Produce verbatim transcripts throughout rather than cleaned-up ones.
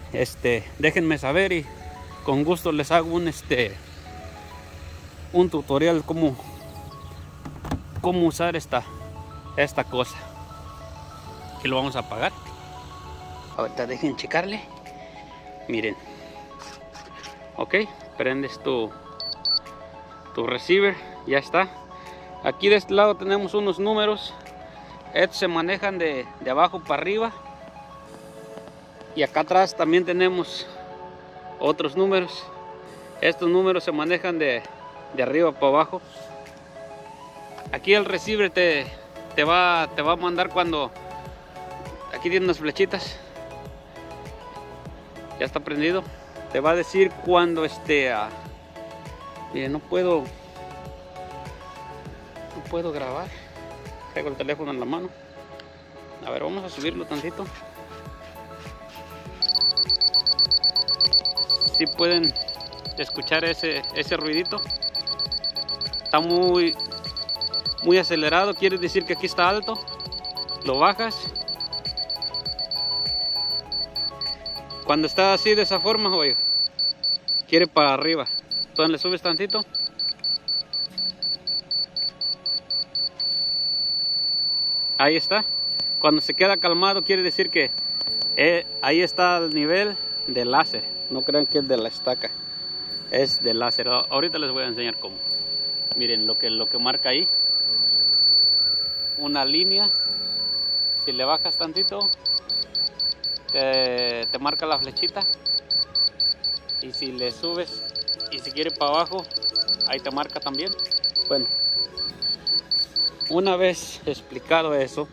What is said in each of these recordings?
este, déjenme saber y con gusto les hago un este un tutorial cómo cómo usar esta esta cosa. Aquí lo vamos a apagar. Ahorita dejen checarle. Miren. Ok, prendes tu tu receiver, ya está. Aquí de este lado tenemos unos números. Estos se manejan de, de abajo para arriba. Y acá atrás también tenemos otros números. Estos números se manejan de, de arriba para abajo. Aquí el receiver te, te, va, te va a mandar cuando... Aquí tiene unas flechitas. Ya está prendido. Te va a decir cuando esté... Uh, miren, no puedo... No puedo grabar. Traigo el teléfono en la mano. A ver, vamos a subirlo tantito. Si pueden escuchar ese, ese ruidito. Está muy, muy acelerado. Quiere decir que aquí está alto. Lo bajas. Cuando está así de esa forma, oye, quiere para arriba. Entonces le subes tantito. Ahí está. Cuando se queda calmado quiere decir que eh, ahí está el nivel del láser. No crean que es de la estaca, es de láser. Ahorita les voy a enseñar cómo. Miren lo que, lo que marca ahí. Una línea. Si le bajas tantito, te, te marca la flechita. Y si le subes y si quiere para abajo, ahí te marca también. Bueno, una vez explicado eso,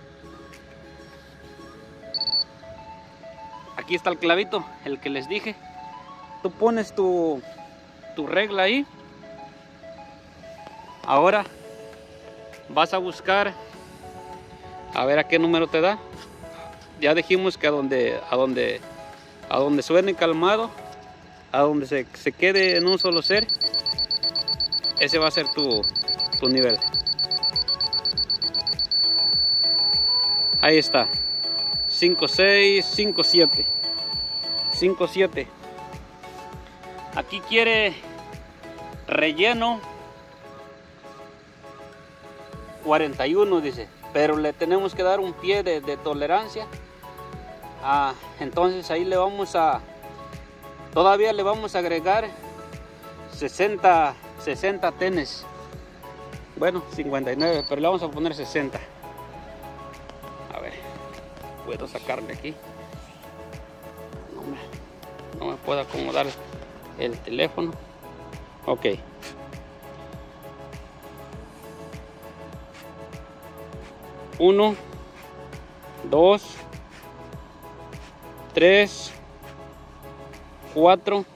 aquí está el clavito, el que les dije. Tú pones tu, tu regla ahí. Ahora vas a buscar a ver a qué número te da. Ya dijimos que a donde, a donde, a donde suene calmado, a donde se, se quede en un solo ser, ese va a ser tu, tu nivel. Ahí está. cinco seis, cinco siete. cinco siete. Aquí quiere relleno cuarenta y uno, dice, pero le tenemos que dar un pie de, de tolerancia. Ah, entonces ahí le vamos a, todavía le vamos a agregar sesenta, sesenta tenes. Bueno, cincuenta y nueve, pero le vamos a poner sesenta. A ver, puedo sacarle aquí. No me, no me puedo acomodar el teléfono. Ok. Uno, dos, tres, cuatro,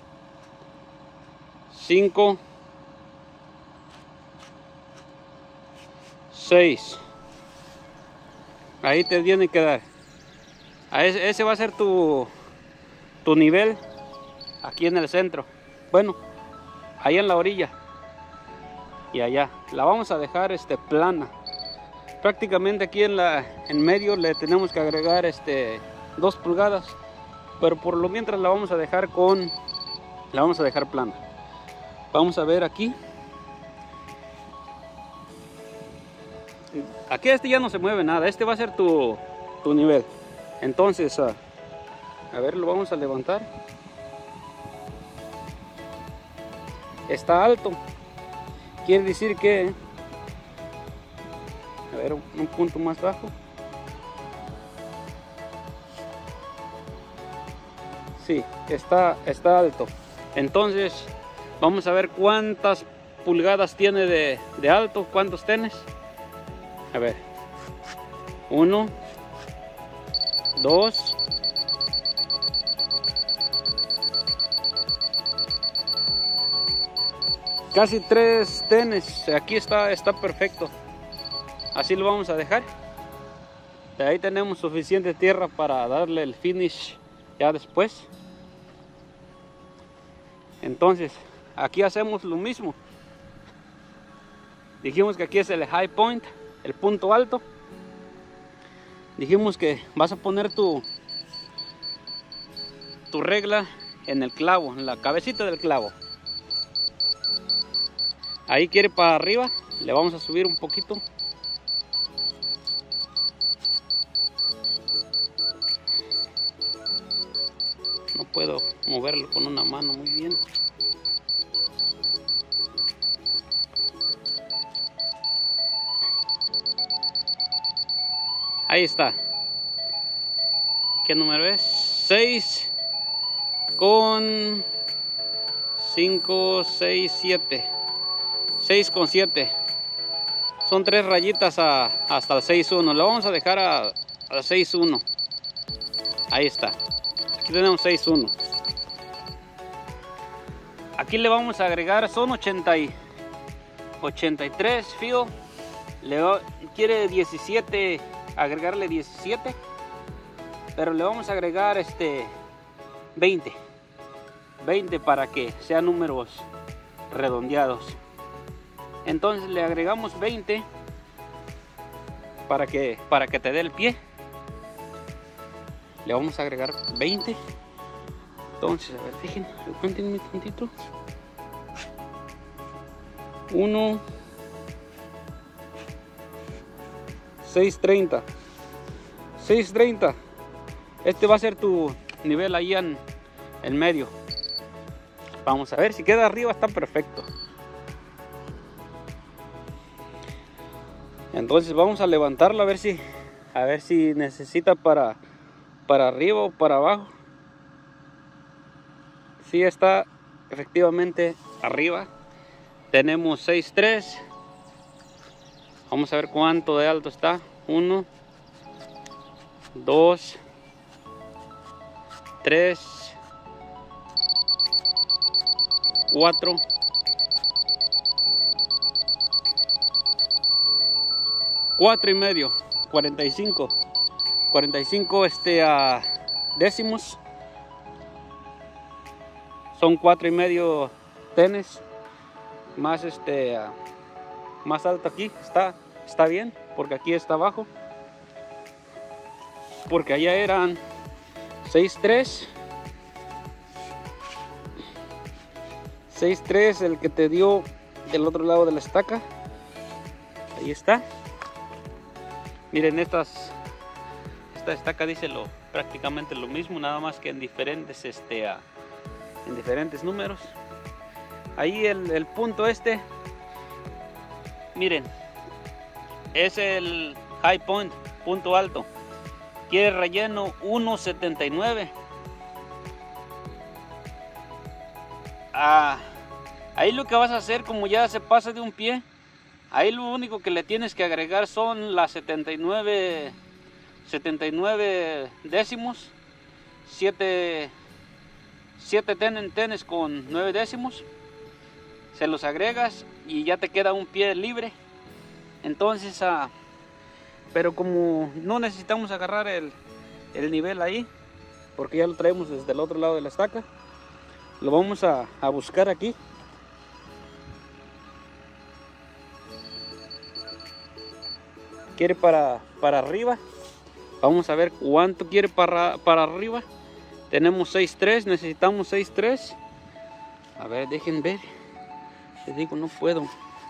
cinco, seis. Ahí te tiene que dar. Ese va a ser tu, tu nivel aquí en el centro. Bueno, ahí en la orilla y allá. La vamos a dejar este, plana. Prácticamente aquí en la en medio le tenemos que agregar este dos pulgadas, pero por lo mientras la vamos a dejar con la vamos a dejar plana. Vamos a ver aquí. Aquí este ya no se mueve nada. Este va a ser tu, tu nivel. Entonces uh, a ver, lo vamos a levantar. Está alto. Quiere decir que, a ver, un punto más bajo. Sí, está, está alto. Entonces vamos a ver cuántas pulgadas tiene de, de alto, cuántos tenes. A ver, uno, dos, casi tres tenes. Aquí está, está perfecto. Así lo vamos a dejar. De ahí tenemos suficiente tierra para darle el finish ya después. Entonces aquí hacemos lo mismo. Dijimos que aquí es el high point, el punto alto. Dijimos que vas a poner tu tu regla en el clavo, en la cabecita del clavo. Ahí quiere para arriba, le vamos a subir un poquito. No puedo moverlo con una mano muy bien. Ahí está. ¿Qué número es? seis con cinco, seis, siete. seis con siete. Son tres rayitas a, hasta el seis uno. Lo vamos a dejar a, a seis uno. Ahí está. Aquí tenemos seis uno. Aquí le vamos a agregar, son ochenta y, ochenta y tres fío. Le va, quiere diecisiete, agregarle diecisiete. Pero le vamos a agregar este veinte. veinte para que sean números redondeados. Entonces le agregamos veinte para que, para que te dé el pie. Le vamos a agregar veinte. Entonces, a ver, dejen, cuéntenme tantito. uno, seis treinta. seis treinta. Este va a ser tu nivel ahí en, en medio. Vamos a ver, si queda arriba está perfecto. Entonces vamos a levantarlo a ver si a ver si necesita para para arriba o para abajo. Si está efectivamente arriba. Tenemos seis tres. Vamos a ver cuánto de alto está. uno, dos, tres, cuatro, cuatro y medio, cuarenta y cinco, cuarenta y cinco este, uh, décimos. Son cuatro y medio tenes. Más este, uh, más alto aquí está, está bien, porque aquí está abajo. Porque allá eran seis tres. seis tres el que te dio del otro lado de la estaca. Ahí está. Miren, estas esta estaca dice lo, prácticamente lo mismo, nada más que en diferentes este uh, en diferentes números. Ahí el, el punto este, miren, es el high point, punto alto. Quiere relleno uno setenta y nueve. Ah, ahí lo que vas a hacer, como ya se pasa de un pie, ahí lo único que le tienes que agregar son las setenta y nueve décimos, siete tenes, tenes con nueve décimos. Se los agregas y ya te queda un pie libre. Entonces, ah, pero como no necesitamos agarrar el, el nivel ahí, porque ya lo traemos desde el otro lado de la estaca, lo vamos a, a buscar aquí. Quiere para, para arriba. Vamos a ver cuánto quiere para, para arriba. Tenemos seis tres, necesitamos seis tres. A ver, dejen ver. Les digo, no puedo.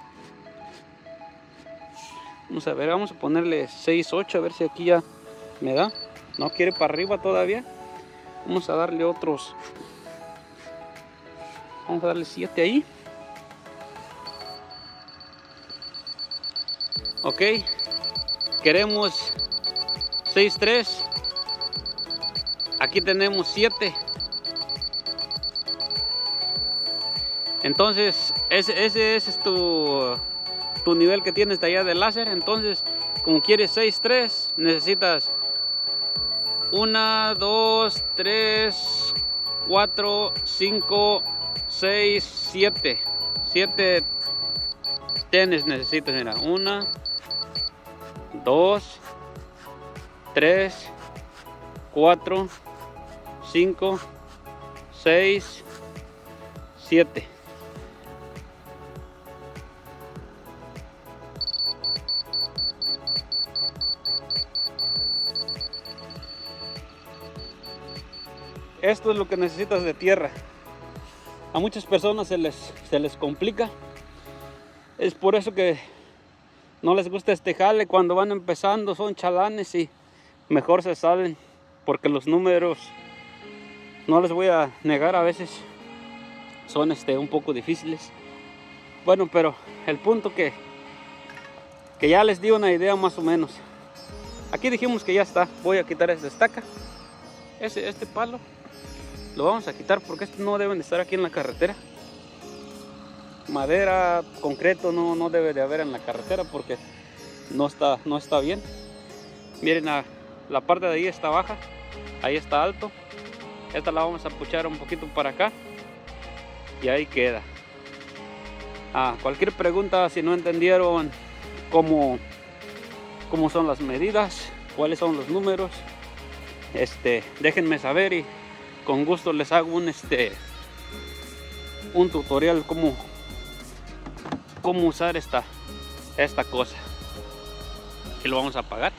Vamos a ver, vamos a ponerle seis ocho, a ver si aquí ya me da. No quiere para arriba todavía. Vamos a darle otros. Vamos a darle siete ahí. Ok. Queremos seis tres. Aquí tenemos siete. Entonces, ese, ese, ese es tu, tu nivel que tienes de allá del láser. Entonces, como quieres seis tres, necesitas uno, dos, tres, cuatro, cinco, seis, siete. siete tenes necesitas, mira. uno, dos, tres, cuatro, cinco, seis, siete. esto es lo que necesitas de tierra. A muchas personas se les, se les complica. Es por eso que no les gusta este jale. Cuando van empezando son chalanes y mejor se salen, porque los números, no les voy a negar, a veces son este, un poco difíciles. Bueno, pero el punto que, que ya les di una idea más o menos. Aquí dijimos que ya está. Voy a quitar esta estaca. Ese, este palo lo vamos a quitar porque estos no deben de estar aquí en la carretera. Madera, concreto no, no debe de haber en la carretera porque no está, no está bien. Miren, la, la parte de ahí está baja, ahí está alto. Esta la vamos a puchar un poquito para acá y ahí queda. Ah, cualquier pregunta, si no entendieron cómo, cómo son las medidas, cuáles son los números, este, déjenme saber y con gusto les hago un, este, un tutorial cómo, cómo usar esta, esta cosa. Y lo vamos a apagar.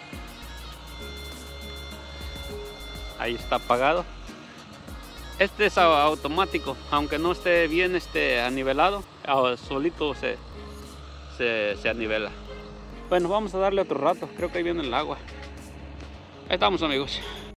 Ahí está apagado. Este es automático, aunque no esté bien este, anivelado, solito se, se, se anivela. Bueno, vamos a darle otro rato, creo que ahí viene el agua. Ahí estamos, amigos.